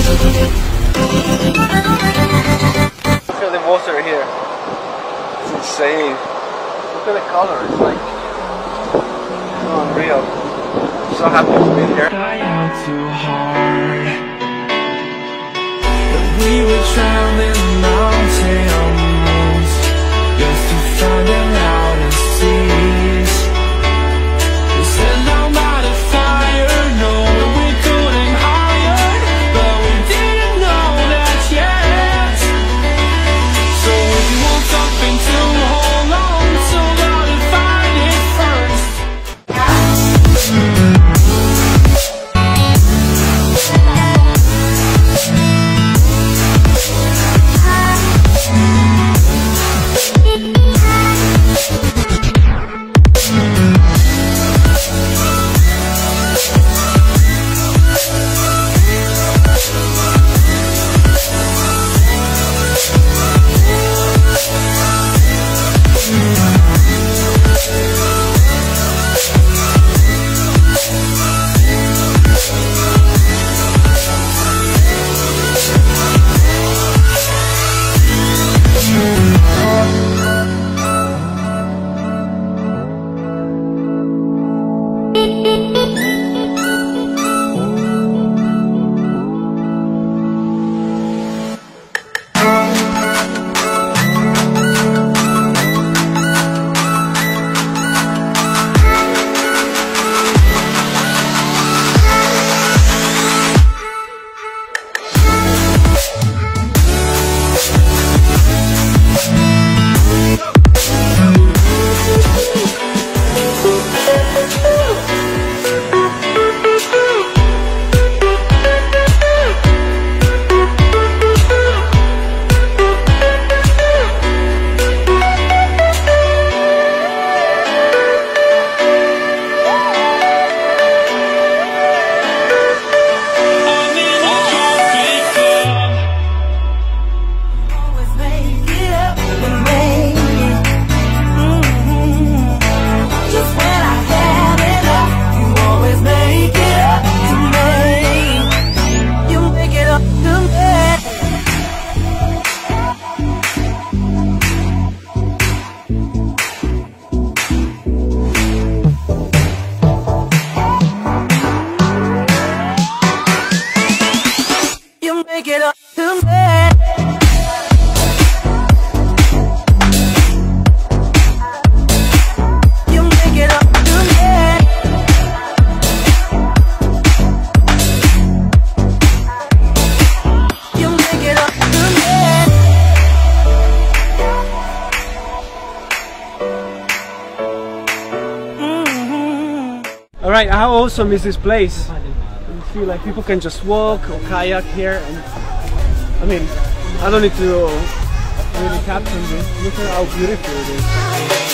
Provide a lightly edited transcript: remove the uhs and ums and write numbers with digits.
Look at the water here. It's insane. Look at the color. It's like unreal. I'm so happy to be here. Too hard. But we were traveling mountains just to find the loudest seas. We set down by the fire, knowing we couldn't higher, but we didn't know that yet. So we woke up into hold on to gotta find it first. Make it up to me. You make it up to me. You make it up to me. Alright, how awesome is this place? I feel like people can just walk or kayak here, and I mean, I don't need to really caption this. Look at how beautiful it is.